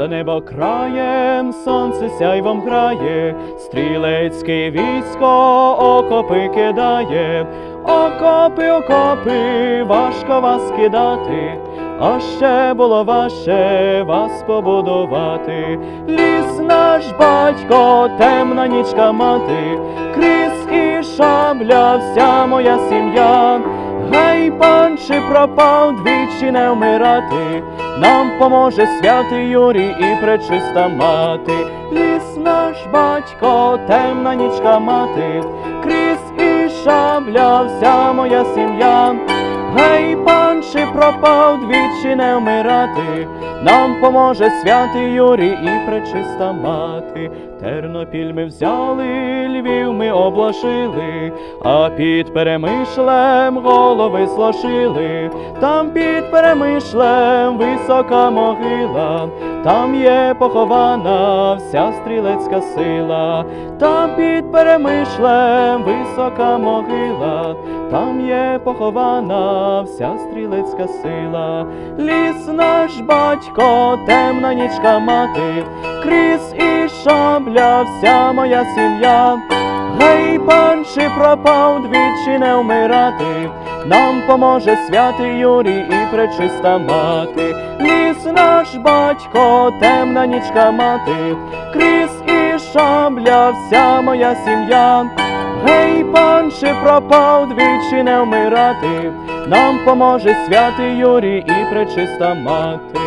За небо краєм сонце сяйвом грає, стрілецьке військо окопи кидає. Окопи, окопи, важко вас кидати, а ще було важче вас побудувати. Ліс наш батько, темна нічка мати, крізь і шабля вся моя сім'я. Гей, пан, чи пропав, двічі не вмирати, нам поможе святий Юрій і пречиста мати. Ліс наш батько, темна нічка мати, крізь і шабля вся моя сім'я. Гей, пан, чи пропав, двічі не вмирати, нам поможе святий Юрій і пречиста мати. Тернопіль ми взяли, Львів ми облашили, а під Перемишлем голови зложили. Там під Перемишлем висока могила, там є похована вся стрілецька сила. Там під Перемишлем висока могила, там є похована вся стрілецька сила. Ліс наш батько, темна нічка мати, крізь і шабля вся моя сім'я. Гей, пан, чи пропав, двічі не вмирати, нам поможе святий Юрій і пречиста мати. Ліс наш батько, темна нічка мати, крізь і шабля вся моя сім'я. Гей, пан, чи пропав, двічі не вмирати, нам поможе святий Юрій і пречиста мати.